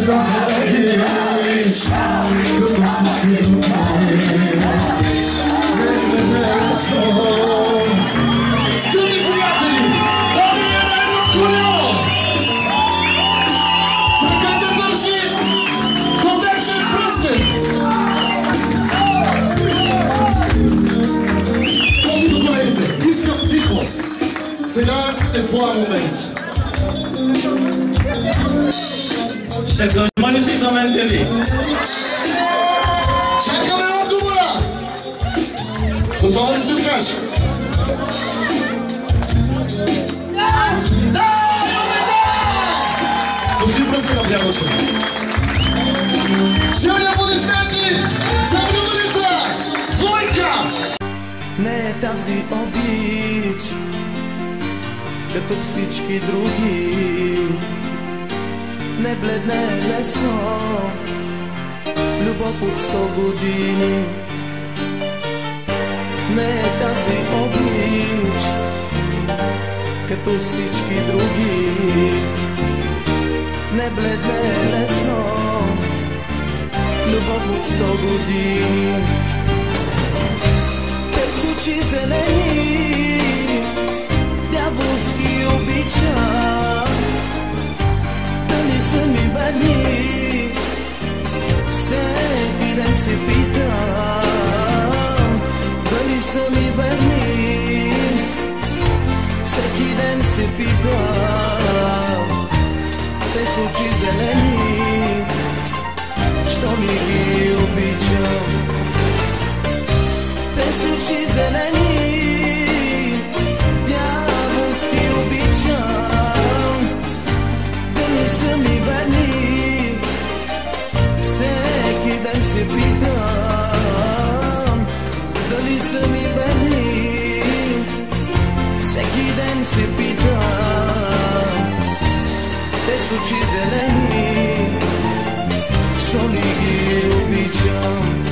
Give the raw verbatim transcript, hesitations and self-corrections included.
zażalić, gotów słusznie Skrytni prijatelji, Adriana i Lokulio! Frekventanci Convention Preston! Повторяйте, искам тихо. Сега е твоя момент. Ще се ожмониш ли за мен, Теди? Чакаме отговора! Готова ли си да кажеш? Да! Имаме да! Слушай пръста на приятелче. Силни аплодисменти за влюбеница! Двойка! Не е тази обич, като всички други. Не бледне лесно, любов от сто години. Не е тази обич, като всички други. Не бледне лесно, любов от сто години. Те с очи зелени, дяволски обича. Дали са ми верни, всеки ден се питам. Дали са ми верни, всеки ден се питам. Те с очи зелени, що ми ги обичам. Те с очи зелени, дяволски обичам. Дали са ми верни, всеки ден се питам. Дали са ми верни, всеки ден се питам. Те с очи зелени, що ли ги обичам.